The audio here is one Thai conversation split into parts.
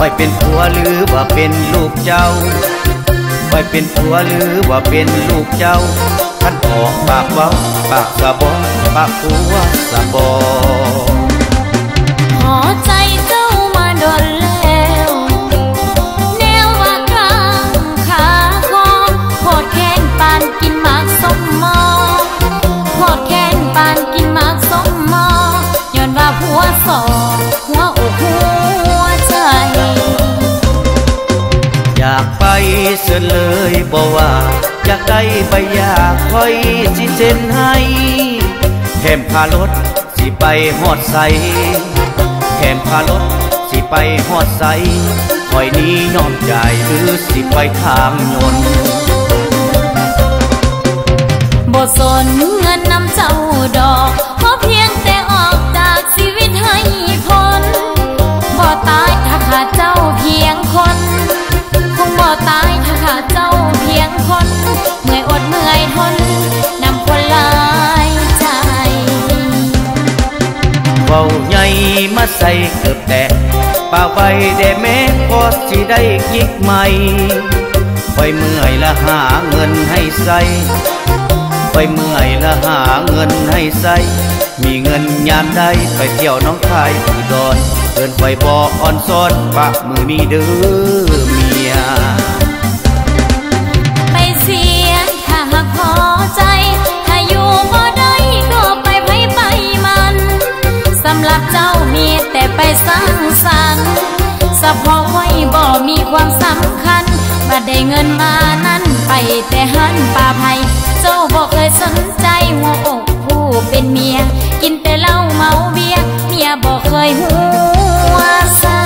เป็นผัวหรือว่าเป็นลูกเจ้าไปเป็นผัวหรือว่าเป็นลูกเจ้าท่านออกปากเว้าปากสะบอนปากผัวสะบอนขอใจเจ้ามาโดนแล้วแนวว่ากลางขาคอโคตรแค้นปานกินหมากส้มมอโคตรแค้นปานกินหมากส้มมอย้อนว่าผัวสอหัวอกหัวใจอยากไปเสียเลยบอกว่าอยากได้ใบยาคอยสิเซ็นให้แถมพารถสิไปฮอดใสแถมพารถสิไปฮอดใสคอยนี้ยอมจ่ายหรือสิไปทางยนต์บ่สนเงินนำเจ้าดอกเพราะเพียงแต่ออกจากชีวิตให้พ้นบ่ตายถ้าขาดเจ้าเพียงคนคงบ่ตายถ้าขาดเจ้าเพียงคนเมื่อยอดเมื่อยทนนำคนหลายใจเว้าใหญ่มาใส่เกือบแตกป่าไว้ได้แม้พอสิได้กิ๊กใหม่ไปเมื่อยละหาเงินให้ใส่ไปเมื่อยละหาเงินให้ใส่มีเงินยามใดไปเที่ยวน้องคายอุดรเดินไปบ่อ่อนซ้อนปะมือนี้เด้อเมียไปเสียถ้าหากพอใจถ้าอยู่บ่ได้ก็ไปไผไปมันสำหรับเจ้ามีแต่ไปสร้างสรรค์สะพอไว้บ่มีความสำคัญบ่ได้เงินมานั้นไปแต่หันป่าไผ่เจ้าบ่เคยสนใจหัวอกผู้เป็นเมียกินแต่เหล้าเมาเบียร์เมียบ่เคยหัวซา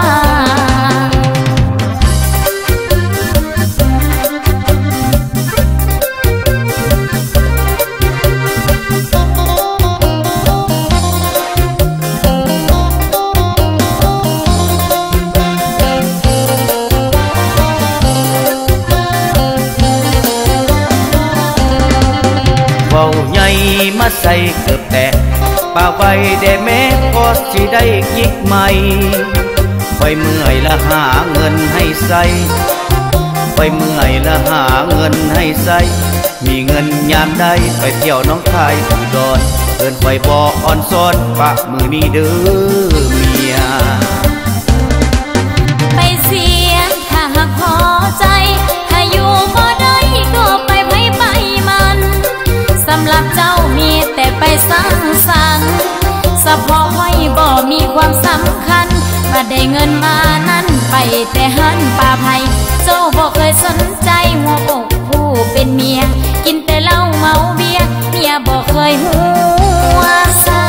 เว้าใหญ่มาใส่เกือบแตกป่าไว้ได้แม้พอสิได้กิ๊กใหม่ไปเมื่อยละหาเงินให้ใส่ไปเมื่อยละหาเงินให้ใส่มีเงินยามใดไปเที่ยวน้องคายอุดรเดินไปบ่อ่อนซ้อนปะมือนี้เด้อเมียไปเสียถ้าหากพอใจถ้าอยู่บ่ได้ก็ไปไผไปมันสำหรับเจ้ามีแต่ไปสร้างสรรค์สะพอไว้บ่มีความสำคัญบ่ได้เงินมานั้นไปแต่หันป่าไผ่เจ้าบ่เคยสนใจหัวอกผู้เป็นเมียกินแต่เหล้าเมาเบียร์เมียบ่เคยหัวซา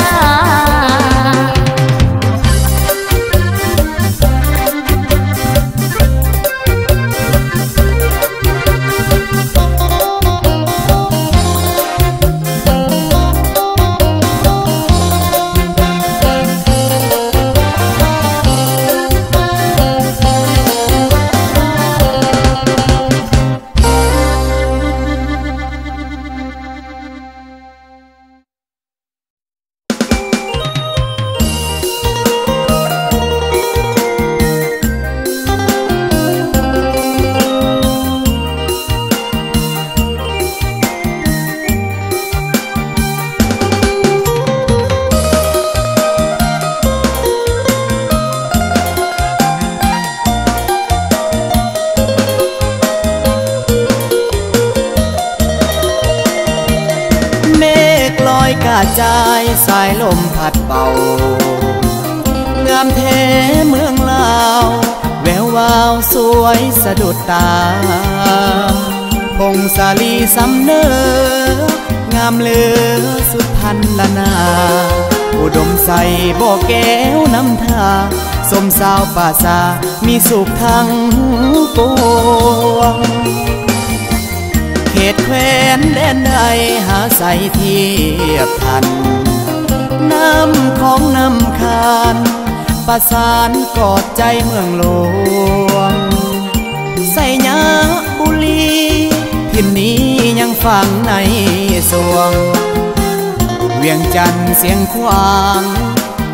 ใจสายลมพัดเบางามแท้เมืองลาวแวววาวสวยสะดุดตาพงสาลีสำเนองามเลือสุดพันละนาอุดมใสบ่อแก้วน้ำทาสมสาวป่าซามีสุขทั้งปวงเขตแคว้นแดนใดหาใสเทียบทันน้ำของน้ำคานประสานกอดใจเมืองหลวงใส่ยาบุรีทิ่นนี้ยังฝังในสวงเวียงจันทร์เสียงควางใจ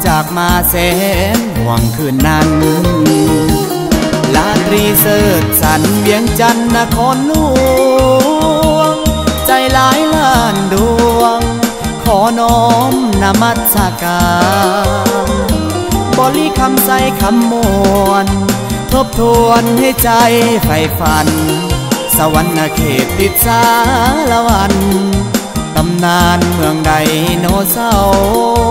จากมาแสนห่วงคืนนั้นลาตรีเสิร์ชสันเวียงจันทน์นครหลวงใจหลายล้านดวงขอน้อมนมัสการบริคำใส่คำมวลทบทวนให้ใจใฝ่ฝันสวรรค์เขตติดสารวันตำนานเมืองไดโนเสาร์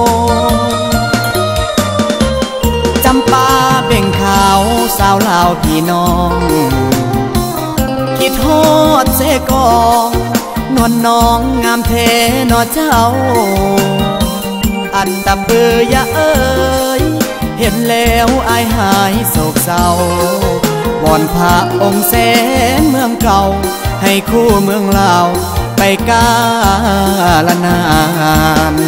จำปาเบ่งขาวสาวลาวพี่น้องคิดฮอดเสกองนวลน้องงามเทนอเจ้าอันตะเบือยะเอ้ยเห็นแล้วอายหายโศกเศร้าวอนพระองค์แสนเมืองเก่าให้คู่เมืองลาวไปกาลนาน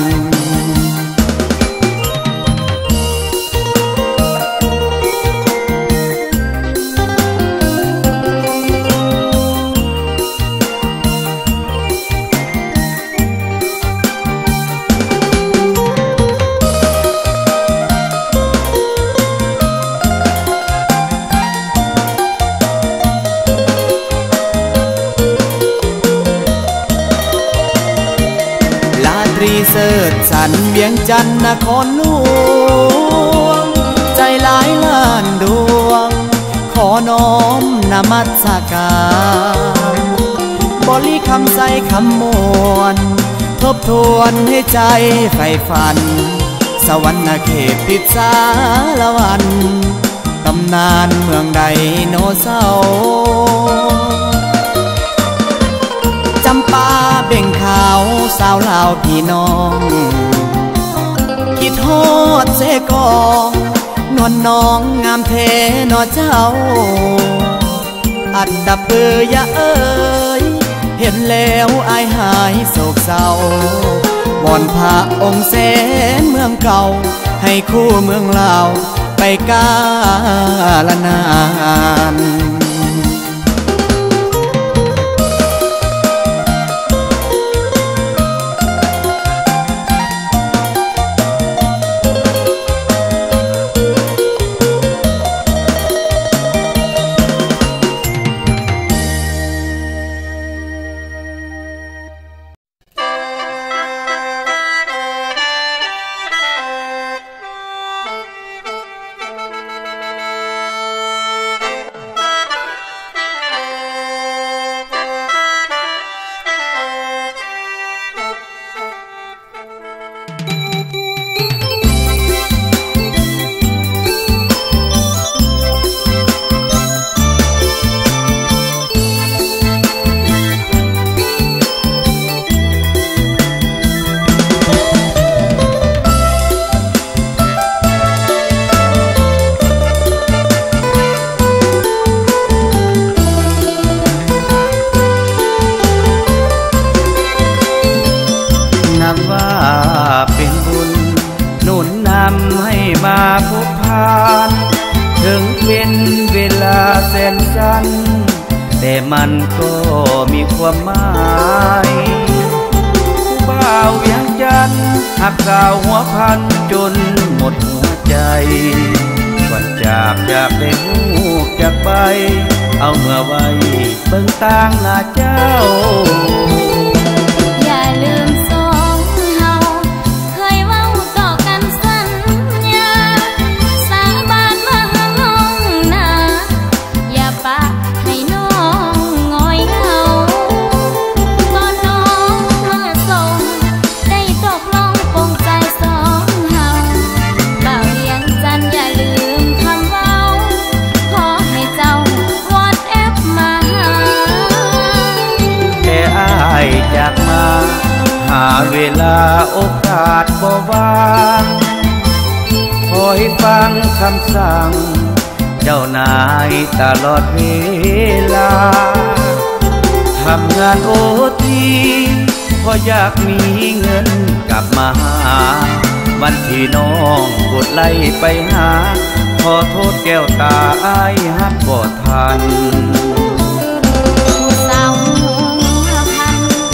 เสิร์ชสันเวียงจันทน์นครหลวงใจหลายล้านดวงขอน้อมนมัสการบริคำใส่คำมวลทบทวนให้ใจใฝ่ฝันสวรรค์เขตติดสารวันตำนานเมืองไดโนเสาร์จำปาเบ่งขาวสาวลาวพี่น้องคิดฮอดเสกองนวลน้องงามเทนอเจ้าอันดับเบือยะเอ้ยเห็นแล้วอายหายโศกเศร้าวอนพระองค์แสนเมืองเก่าให้คู่เมืองลาวไปกาลนานเป็นบุญหนุนนำให้มาพบผ่านถึงเป็นเวลาแสนสั้นแต่มันก็มีความหมายผู้บ่าวเวียงจันทน์หักสาวหัวพันจนหมดหัวใจวันจากได้หูจากใบเอาเมื่อไว้เบิ่งต่างหน้าเจ้าอย่าลืมจากมาหาเวลาโอกาสบ่ว่างคอยฟังคำสั่งเจ้านายตลอดเวลาทำงานโอทีเพราะอยากมีเงินกลับมาหาวันที่น้องกดไล่ไปหาขอโทษแก้วตาอ้ายฮักบ่ทัน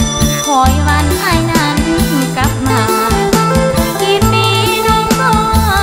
อยวันไอ้นั้นกลับมากี่ปีน้องก็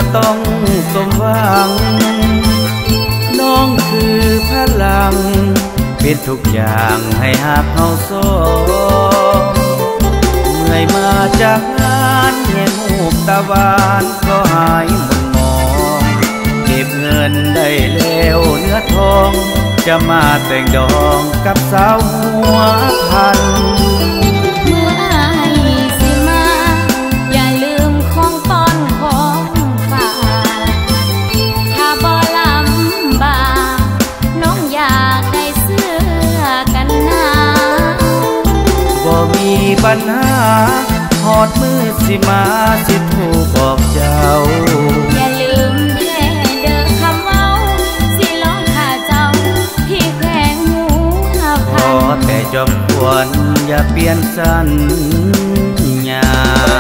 ต้องสมหวังน้องคือพลังเป็นทุกอย่างให้หากเขาสองเมื่อยมาจากงานแง่มูกตะวันก็หายหมุนมองเก็บเงินได้แล้วเนื้อทองจะมาแต่งดองกับสาวหัวพันเมื่ออายสิมาอย่าลืมของต้อนของฝากถ้าบ่ลำบากน้องอยากได้เสื้อกันหนาวบ่มีปัญหาหอดมือสิมาสิถูกบอกเจ้าอย่าลืมแค่เด้อคำเว้าสิร้องหาเจ้าที่แขวงหูขอแต่จอมควรอย่าเปลี่ยนสัญญา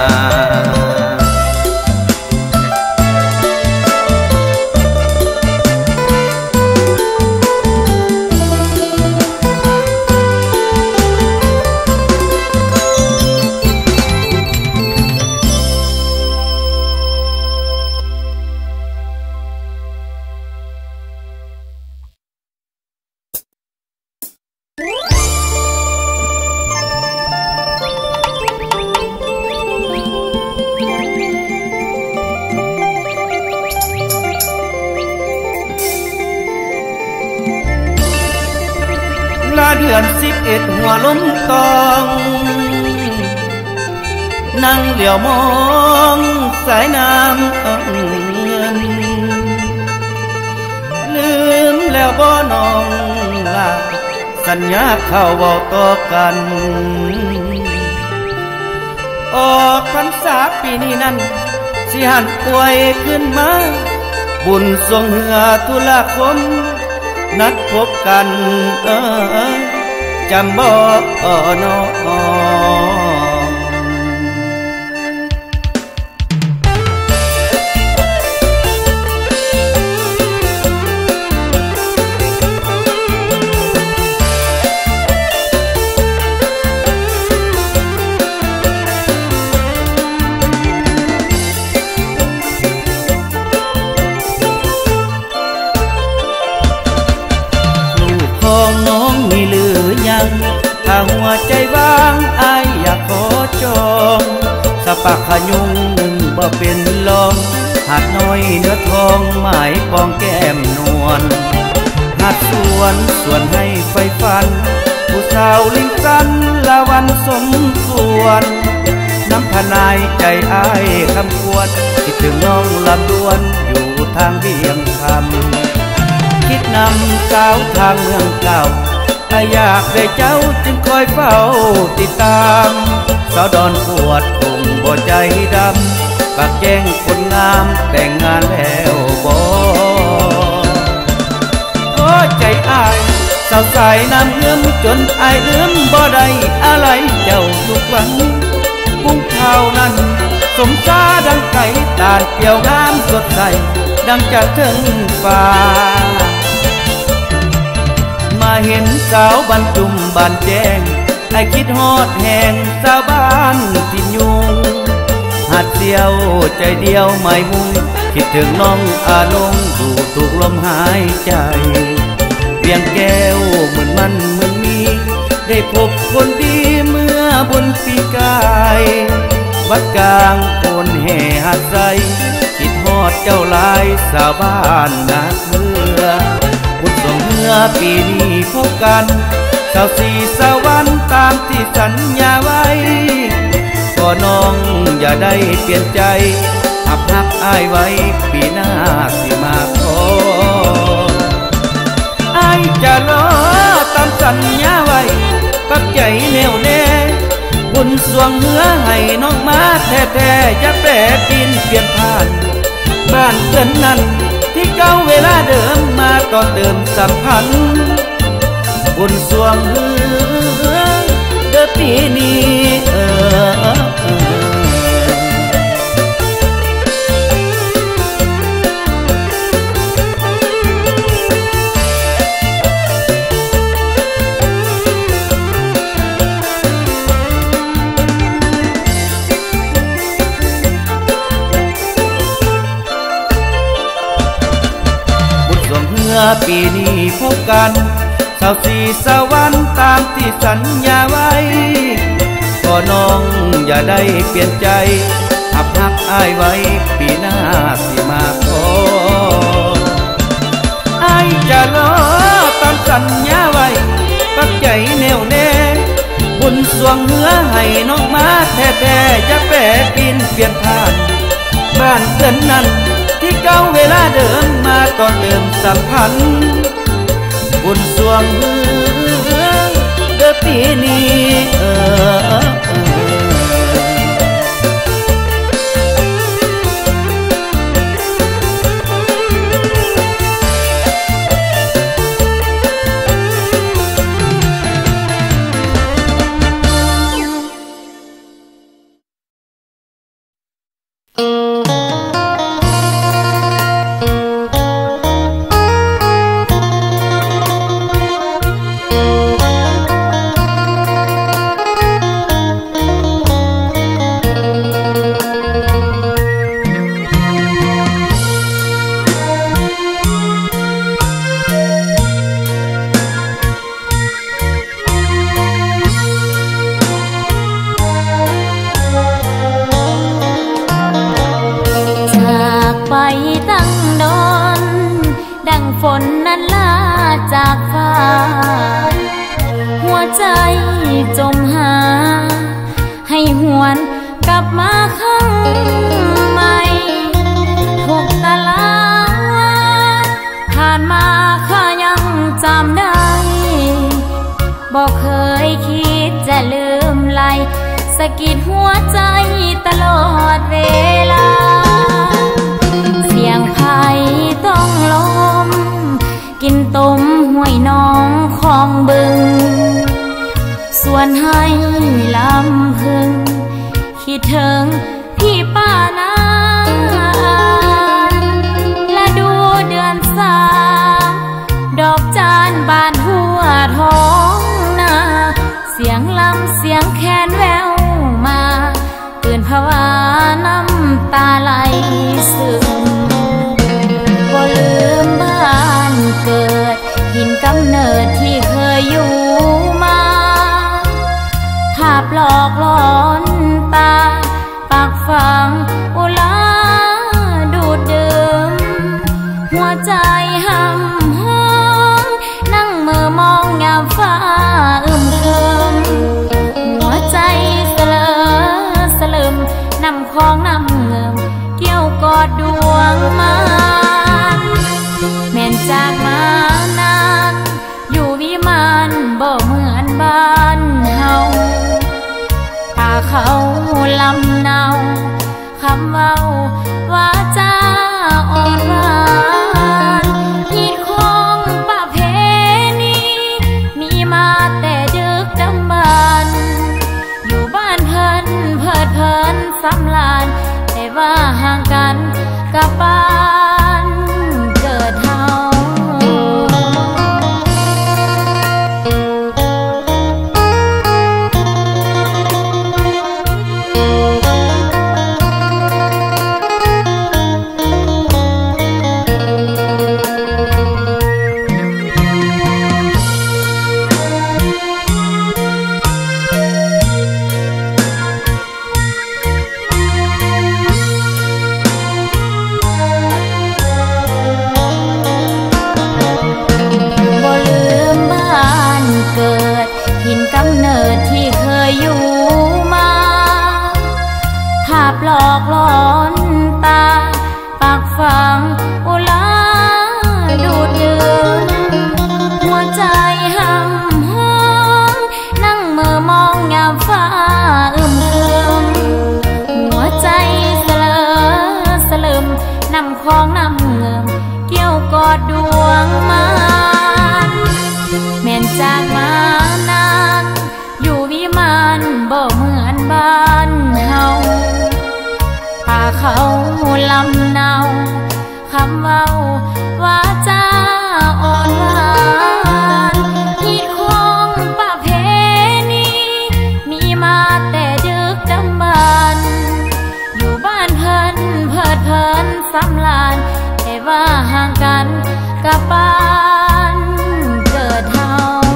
เดือน11หัวล้มตองนั่งเหลียวมองสายน้ำเงินลืมแล้วบ่น้องลาสัญญาเข้าเว้าต่อกันออกพรรษาปีนี้นั้นสิหันป่วยขึ้นมาบุญทรงเหือตุลาคมนัดพบกันจำบ่น้องของน้องมีหรือยังถ้าหัวใจว่างอายอยากขอจองสะปักขยุงหนึ่งบ่เป็นลองหาดน้อยเนื้อทองหมายปองแก้มนวลหาดสวนให้ไฟฟันผู้สาวลิงสันละวันสมส่วนน้ำพนายใจอายคำควรคิดถึงน้องลำดวนอยู่ทางเวียงคำคิดนำสาวทางเมืองเก่าอยากได้เจ้าจึงคอยเฝ้าติดตามสาวดอนปวดคงบ่ใจดำปากแจ้งคนงามแต่งงานแล้วบ่โอ้ใจอายสาวสายน้ำเงื่อมจนอายลืมบ่ได้อะไรเจ้าทุกวันพุ่งข้าวนั้นสมซาดังไก่ตาลเปรี้ยวงามสดใสดังจากถึงฟ้ามาเห็นสาวบรรจุมบานแจ้งไอ้คิดฮอดแห่งสาวบ้านที่ยุงหัดเดียวใจเดียวไม่มุ่งคิดถึงน้องอาลงดูถูกลมหายใจเพียงแก้วเหมือนมันเหมือนมีได้พบคนดีเมื่อบุญปีกายวัดกลางโคนแห่หัดใสคิดฮอดเจ้าลายสาวบ้านนาเมืองบุญส่งเมื่อปีนี้พบกันสาวสี่สาววันตามที่สัญญาไว้ก็น้องอย่าได้เปลี่ยนใจหักอ้ายไว้ปีหน้าสิมาขออ้ายจะรอตามสัญญาไว้ปักใจแน่วแน่บุญสวงเมื่อให้น้องมาแท้ๆอย่าแปรดินเปลี่ยนผ่านบ้านเกินนั้นที่เก่าเวลาเดิมมาต่อเติมสัมพันธ์บุญสวงเด้อปีนี้อปีนี้พบกัน24 สวรรค์ตามที่สัญญาไว้ก็น้องอย่าได้เปลี่ยนใจหักอ้ายไว้ปีหน้าสิมาขออ้ายจะรอตามสัญญาไว้ปักใจแน่วแน่บุญสวงเหือให้น้องมาแท้ๆจะแปรปีนเปลี่ยนผ่านบ้านเกินนั้นที่เก่าเวลาเดิมมาตอนเดิมสัมพันธ์บุญสวงเหือเด้อปีนี้ฝนนั้นลาจากฟ้าหัวใจจมหาให้หวนกลับมาข้างใหม่ทุกตารางผ่านมาข้ายังจำได้บอกเคยคิดจะลืมไหลสะกิดหัวใจตลอดเวลาเสียงไผ่ต้องลมกินต้มห้วยน้องของบึงส่วนให้ลำพึงคิดถึงพี่ป้านาและดูเดือนสามดอกจานบานหัวท้องนาเสียงลำเสียงแคนแววมาตื่นภาวะน้ำตาไหลซึมบ่ลืมบ้านเกิดหินกำเนิดที่เคยอยู่มาภาพหลอกหลอนตาปากฝังอุลาดูดดื่มหัวใจห่ำห้องนั่งมือมองยามฟ้าอึมครึมหัวใจสะเลอสะลืมน้ำคลองน้ำเงิมเกี่ยวกอดดวงมาแม่นจากมานานอยู่วิมานบ่เหมือนบ้านเฮาป่าเขาลำเนาคำเว้าว่าจ้าอ่อนหวานฮีดของประเพณีมีมาแต่ดึกดำบรรพ์อยู่บ้านเพิ่นเพิดเพลินสำราญแต่ว่าห่างกันกับบ้านเกิดเฮาหลอกหลอนตาปากฝังอุลาดูดดื่มหัวใจห่ำห้องนั่งมือมองยามฟ้าอึมครึมหัวใจสะเลอสะลืมน้ำคลองน้ำเงิมเกี่ยวกอดดวงมาแม่นจากมานานอยู่วิมานบ่เหมือนบ้านเฮาป่าเขาลำเนาคำเว้าว่าจ้าอ่อนหวานฮีดของประเพณีมีมาแต่ดึกดำบรรพ์อยู่บ้านเพิ่นเพิดเพลินสำราญแต่ว่าห่างกันกับปานเกิดเฮา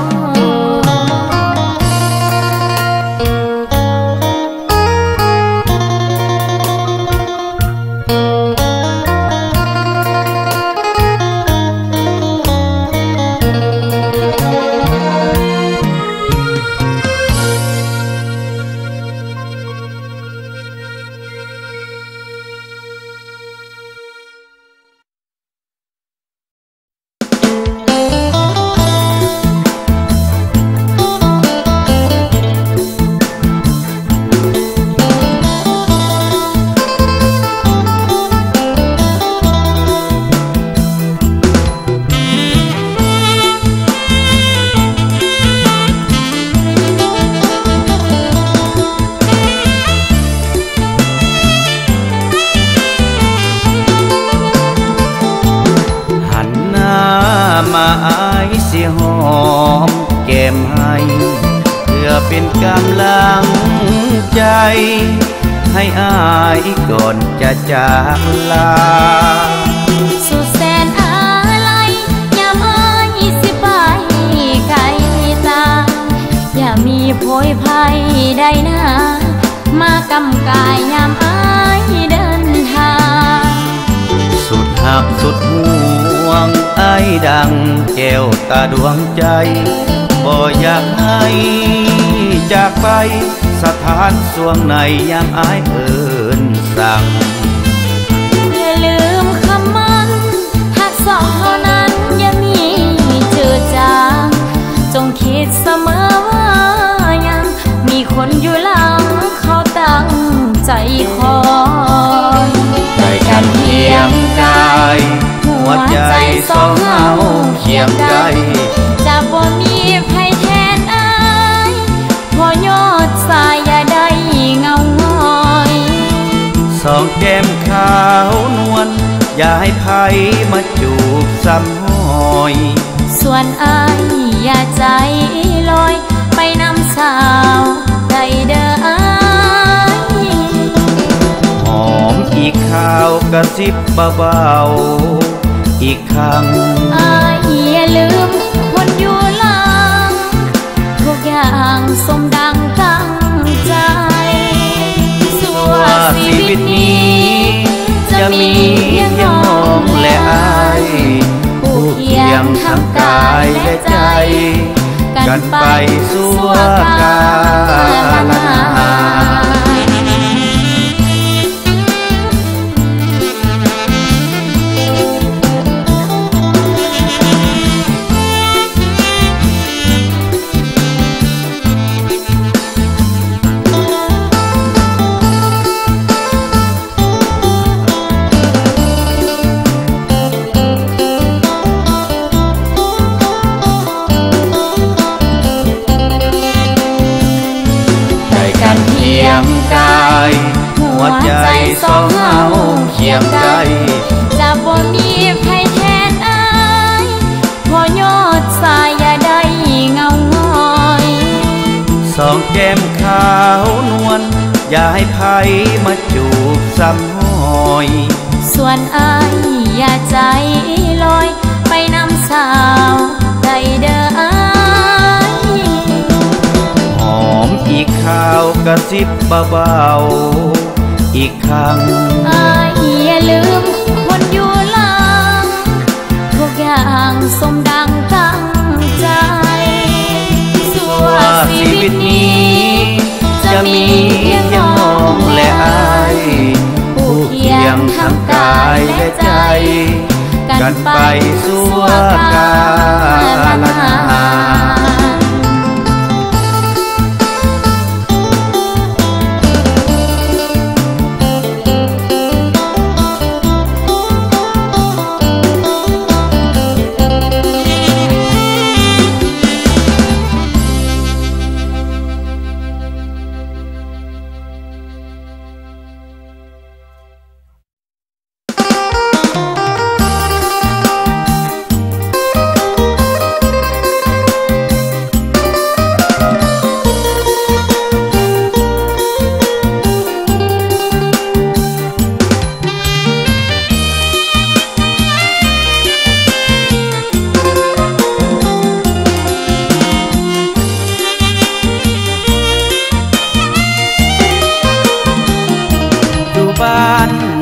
มาอายเสียหอมแก้มให้เพื่อเป็นกำลังใจให้อายก่อนจะจากลาสุดแสนอะไรยามอายสิไปไกลตาอย่ามีโพยภัยใดนะมากำกายยามอายเดินทางสุดหักสุดห่วงไอ้ดังแก้วตาดวงใจบ่อยากให้จากไปสถานสวงในยามอ้ายเอิ้นสั่งอย่าลืมคำมันหักสองเท่านั้นอย่ามีเจือจางจงคิดเสมอว่ายังมีคนอยู่หลังเขาตั้งใจคอยใจกันเคียงกายหัวใจสองเฮาเคียงใกล้จะบ่มีไผแทนอายพอยอดสายอย่าได้เงาง้อยสองแก้มขาวนวลอย่าให้ไผมาจูบซ้ำห้อยส่วนอายอย่าใจลอยไปนำสาวใดเด้ออายหอมอีกข้าวกระซิบเบาๆอีกครั้งอายอย่าลืมคนอยู่หลังทุกอย่างสมดังตั้งใจสัวชีวิตนี้จะมีเพียงน้องและอายผู้เคียงทั้งกายและใจกันไปสู่กาลนานหัวใจสองเฮาเคียงใกล้จะบ่มีไผแทนอายพอยอดสายอย่าได้เงาง้อยสองแก้มขาวนวลอย่าให้ไผมาจูบซ้ำห้อยส่วนอายอย่าใจลอยไปนำสาวใดเด้ออายหอมอีกข้าวกระซิบเบาๆอีกครั้งอายอย่าลืมคนอยู่หลังทุกอย่างสมดังตั้งใจสัวชีวิตนี้จะมีเพียงน้องและอายผู้เคียงทั้งกายและใจกันไปสู่กาลนาน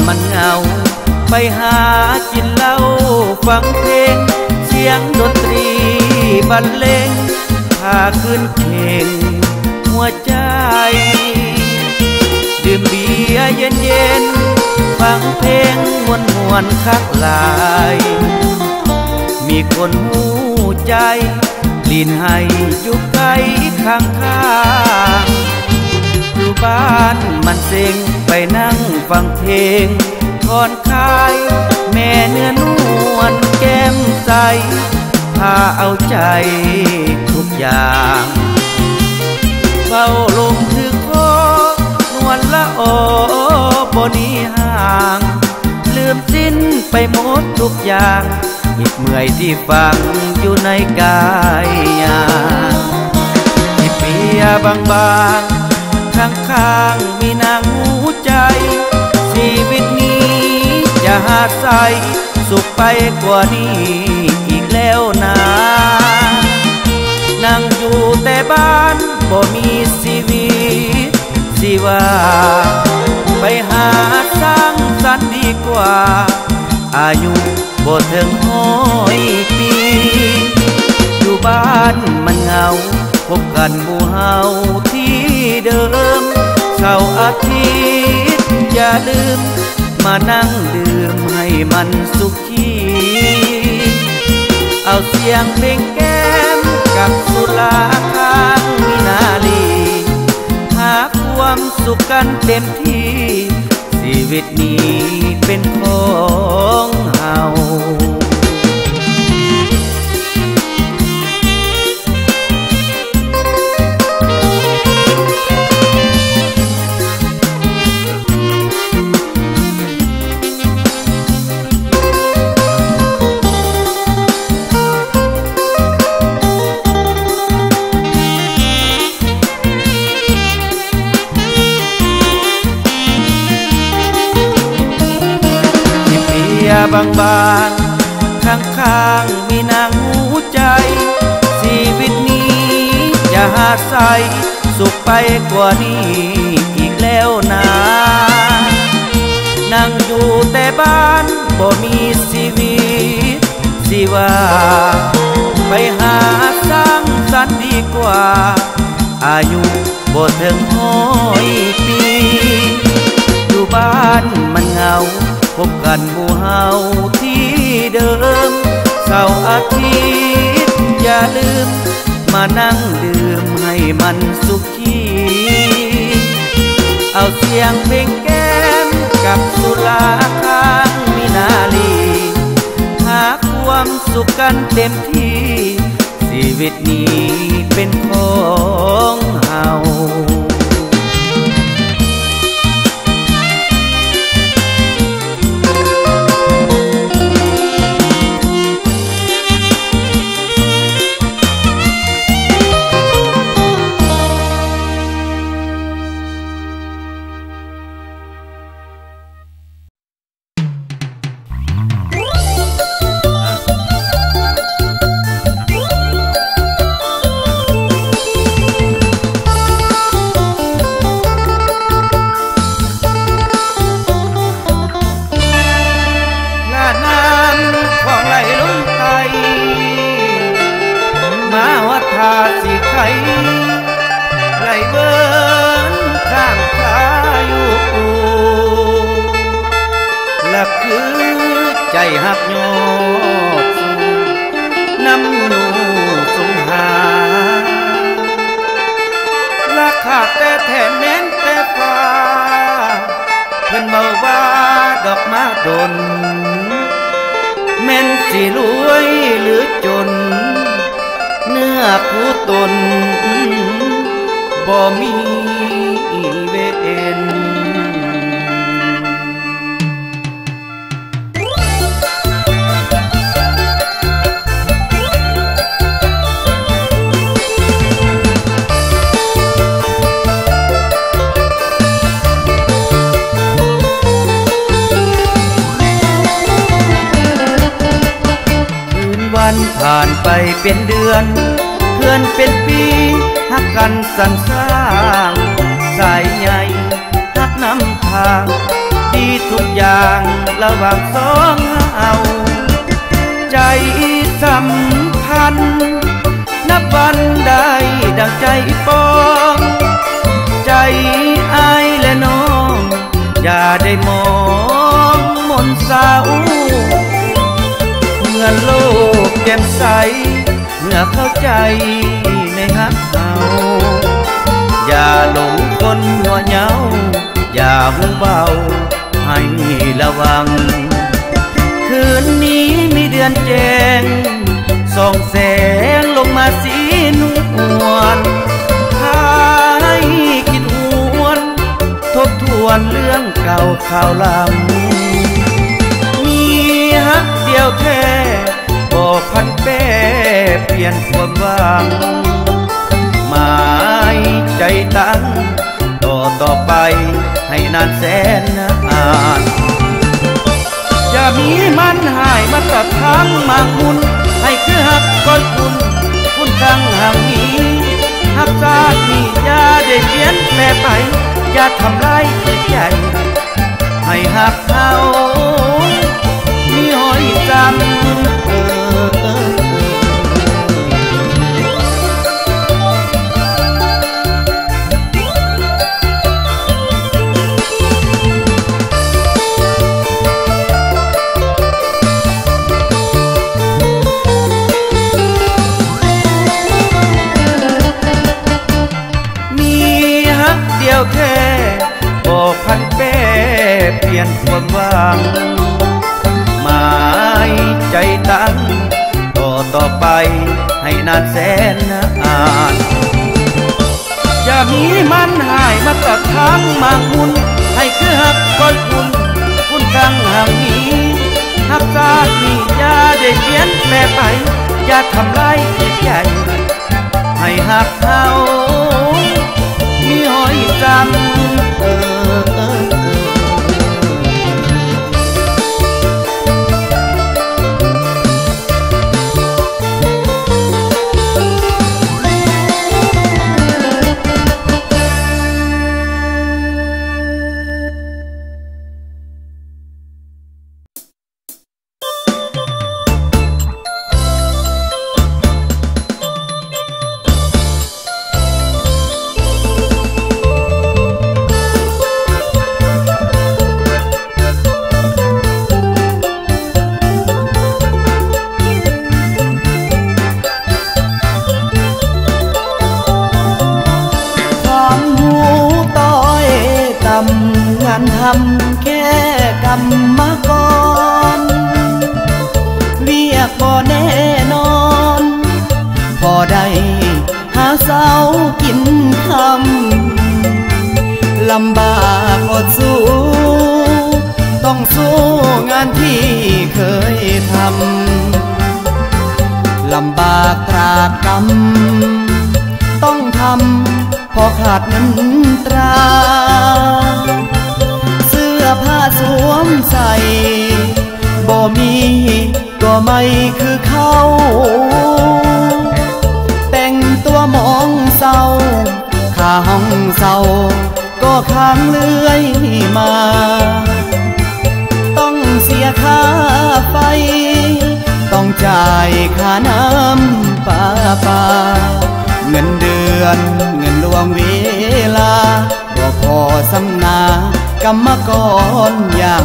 มันเหงาไปหากินเหล้าฟังเพลงเสียงดนตรีบรรเลงพาขึ้นเพลงหัวใจดื่มเบียร์เย็นๆฟังเพลงมวนๆคักหลายมีคนหูใจลีนให้อยู่ไกลข้างๆอยู่บ้านมันเซ็งไปนั่งฟังเพลงทอนคายแม่เนื้อนวลแก้มใสพาเอาใจทุกอย่างเฝ้าลมถือคอนวลละออบนีห่างลืมสิ้นไปหมดทุกอย่างเหตุเมื่อยที่ฟังอยู่ในกายที่เปียบางๆข้างๆมีนางหูใจชีวิตนี้จะหาใสสุขไปกว่านี้อีกแล้วนะนั่งอยู่แต่บ้านบ่มีชีวิตสิว่าไปหาสร้างสรรค์ดีกว่าอายุบ่ถึง100 ปีอยู่บ้านมันเหงาพบกันหมู่เฮาที่เดิมเสาร์อาทิตย์อย่าลืมมานั่งดื่มให้มันสุขีเอาเสียงเพลงแก้มกับสุราข้างมินาลีหาความสุขกันเต็มที่ชีวิตนี้เป็นของเฮาบางๆข้างๆมีนางหูใจชีวิตนี้จะหาใสสุขไปกว่านี้อีกแล้วนะนั่งอยู่แต่บ้านบ่มีชีวิตสิว่าไปหาสร้างสรรค์ดีกว่าอายุบ่ถึง100 ปีอยู่บ้านมันเหงาพบกันหมู่เฮาที่เดิมเสาร์อาทิตย์อย่าลืมมานั่งดื่มให้มันสุขีเอาเสียงเพลงแก้มกับสุราข้างมินาลีหาความสุขกันเต็มที่ชีวิตนี้เป็นของเฮาไหลเวินข้างคาอยู่และคือใจหักยอดสูน้ำหนูสงหาราคาแต่แทนแม้นแต่ฟ้าเพิ่นเมาว่าดอกมาดนแม่นสิรวยหรือจนเนื้อผู้ตนบ่มีเวรวันผ่านไปเป็นเดือนเพื่อนเป็นปีหักกันสรรสร้างสายใหญ่หักนำทางดีดีทุกอย่างระหว่างสองเราใจสัมพันธ์นับวันได้ดังใจปองใจอายและน้องอย่าได้มองมนเศร้าเมื่อโลกแจ่มใสเมื่อเข้าใจในฮักเราอย่าหลงคนหัวเหงาอย่าหูเบาให้ระวังคืนนี้มีเดือนแจ้งส่องแสงลงมาสีนวลพาให้คิดหวนทบทวนเรื่องเก่าข่าวลำมีฮักเดียวแท้บอกพันแปรเปลี่ยนความหวังหมายใจตั้งต่อไปให้นานแสนนานอย่ามีมันหายมาตัดทางมากมุนให้คือหักก้อนคุณครั้งห่างนี้หักซาดนี่อย่าได้เปลี่ยนแปลไปอย่าทำร้ายจิตใจให้หักเขามีหอยจำแค่บอกพันแปรเปลี่ยนความหวังหมายใจตั้งต่อไปให้นานแสนนานอย่ามีมันหายมาตัดทางมากมุนให้คือหักก้อนคุณครั้งห่างนี้หักซาดนี่อย่าได้เปลี่ยนแปลไปอย่าทำร้ายจิตใจให้หักเขามีหอยจำทำแค่กรรมกรเวียกบ่แน่นอนพอได้หาเสากินคำลำบากอดสู้ต้องสู้งานที่เคยทำลำบากตรากกรรมต้องทำพอขาดเงินตราผ้าสวมใส่บ่มีก็ไม่คือเขาแต่งตัวมองเศร้าค่าห้องเศร้าก็ค้างเลื่อยมาต้องเสียค่าไฟต้องจ่ายค่าน้ำประปาเงินเดือนเงินล่วงเวลาบ่พอสำนากรรมกรอย่าง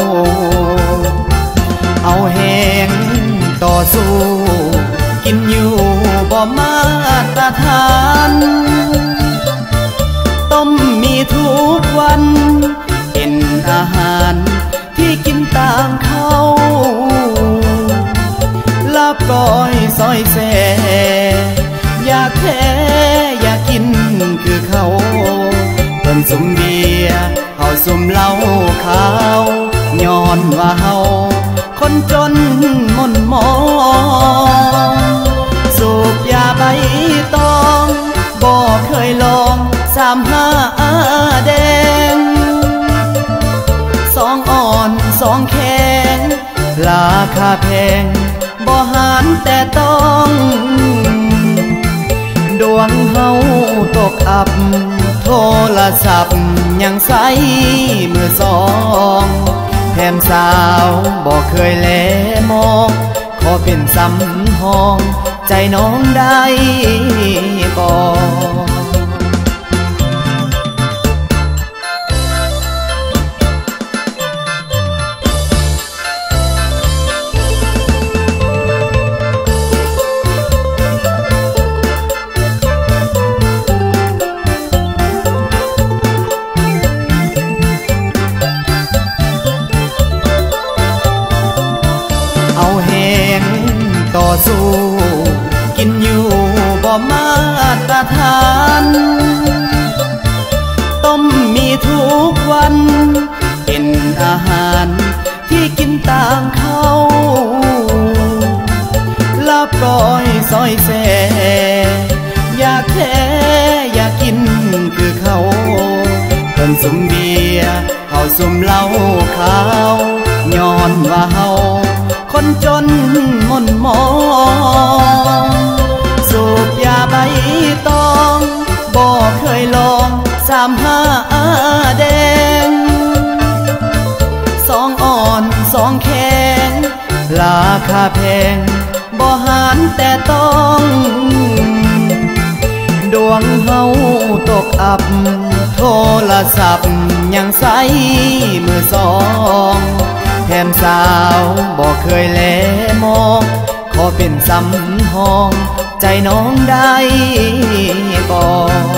เอาแหงต่อสู้กินอยู่บ่มาตรฐานต้มมีทุกวันเป็นอาหารที่กินต่างเขาลาบก้อยซอยแซ่อยากแท้อยากกินคือเขาเพิ่นสุมเบียร์เฮาสุมเหล้าขาวย้อนว่าเฮาคนจนมนมองสูบยาใบตองบ่เคยลอง35แดง2อ่อน2แข็งราคาแพงบ่หารแต่ต้องดวงเฮาตกอับโทรศัพท์ยังใส่มือสองแถมสาวบอกเคยแลมองขอเป็นสำห้องใจน้องได้บอกต่อสู้กินอยู่บ่มาตรฐานต้มมีทุกวันเป็นอาหารที่กินต่างเขาลาบก้อยซอยแซ่อยากแท้อยากกินคือเขาเพิ่นสุ่มเบียร์เขาสุ่มเหล้าขาวย้อนว่าเฮาคนจนมนมองสูบยาใบตองบ่เคยลอง35แดง2อ่อน2แข็งราคาแพงบ่หารแต่ต้องดวงเฮาตกอับโทรศัพท์ยังใส่มือสองแถมสาวบอกเคยแลมองขอเป็นสำห้องใจน้องได้บอก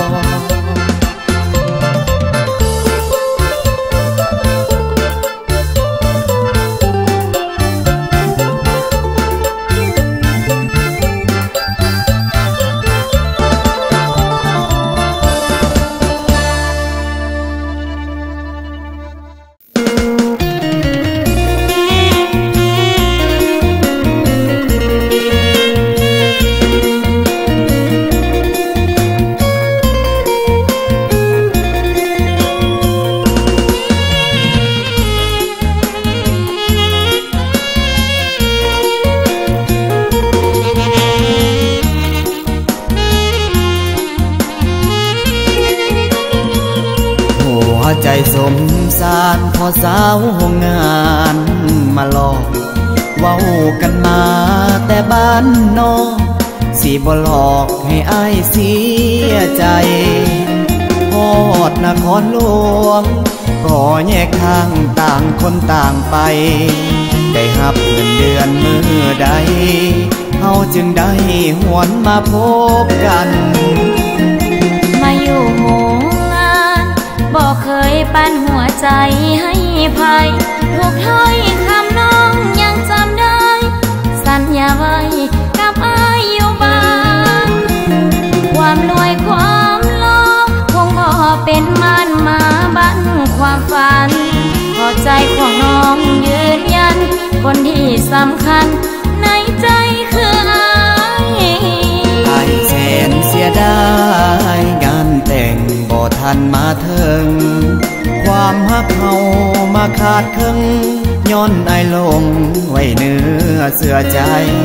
ใจสมสารพอสาวห้องงานมาหลอกเว้ากันมาแต่บ้านนอกสิบ่หลอกให้อ้ายเสียใจฮอดนครหลวงก็แยกทางต่างคนต่างไปได้รับเงินเดือนมื้อใดเฮาจึงได้หวนมาพบกันมาอยู่โรงงานบอกเคยปั้นหัวใจให้ภัยทุกถ้อยคำน้องยังจำได้สัญญาไว้กับอ้ายอยู่บ้านความรวยความหล่อคงบ่เป็นมันมาบั้นความฝันพอใจของน้องยืนยันคนที่สำคัญในใจคืออ้ายแสนเสียดายงานแต่งบ่ทันมาถึงความฮักเฮามาขาดครึ่งย้อนอ้ายลงไว้เนื้อเสื้อใจ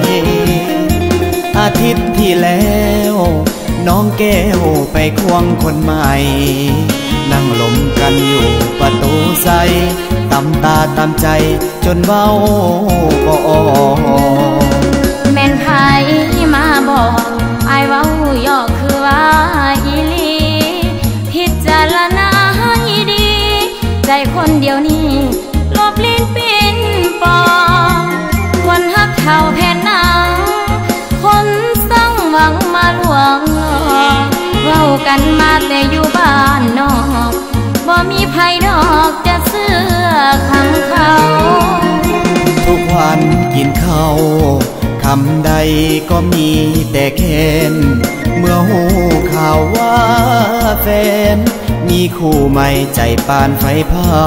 อาทิตย์ที่แล้วน้องแก้วไปควงคนใหม่นั่งลมกันอยู่ประตูใสตำตาตำใจจนเว้าบ่ออกแม่นไผมาบอกอ้ายเว้าย่อคือว่าอีหลีพิจารณาให้ดีใจคนเดียวนี้ลบลิ้นปิ้นปองคนฮักเท่าแผ่นหนังคนสังหวังมาลวงหลอกเว้ากันมาแต่อยู่บ้านนอกบ่มีไผดอกจะเสื้อคำเขาทุกวันกินข้าวคำใดก็มีแต่แค้นเมื่อหูข่าวว่าแฟนมีคู่ใหม่ใจปานไฟเผา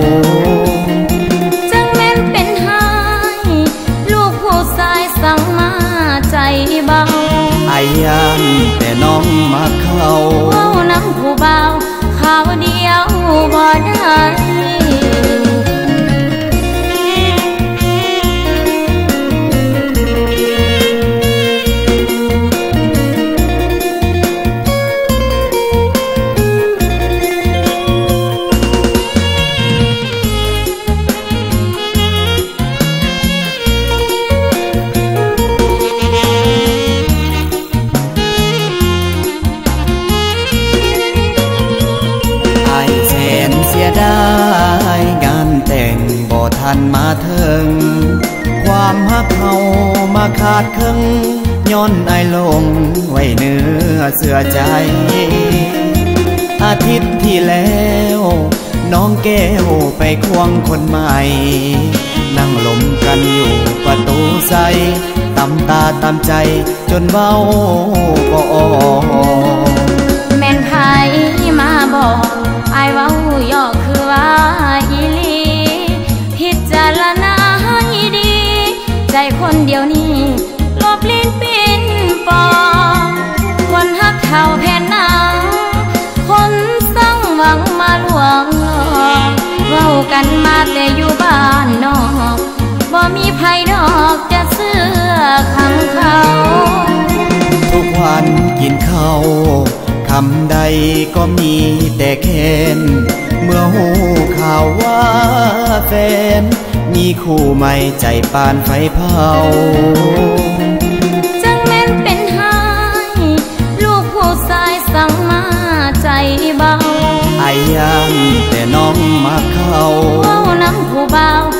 จังแม่นเป็นหายลูกผู้ชายสั่งมาใจเบาอายยานแต่น้องมาเข้าเว้าน้ำผู้เบาข่าวเดียวบ่ได้ได้งานแต่งบ่ทันมาถึงความฮักเขามาขาดครึ่งย้อนไอลงไว้เนื้อเสื้อใจอาทิตย์ที่แล้วน้องแก้วไปควงคนใหม่นั่งลมกันอยู่ประตูใสตำตาตำใจจนเบ้าบ่ออกแม่นไผมาบอกอายเว้าหยอกคือว่าอีหลีพิจารณาให้ดีใจคนเดียวนี้ลบลิ้นปินปองคนฮักเท่าแผ่นหนังคนสั่งหวังมาลวงหลอกเว้ากันมาแต่อยู่บ้านนอกบ่มีไผดอกจะเสื้อคำเขาทุกวันกินข้าวคำใดก็มีแต่แค้นเมื่อหูข่าวว่าแฟนมีคู่ใหม่ใจปานไฟเผาจังแม่นเป็นไห้ลูกผู้ชายสั่งมาใจเบาไอ้ยังแต่น้องมาเข้าเว้าน้ำผู้เบา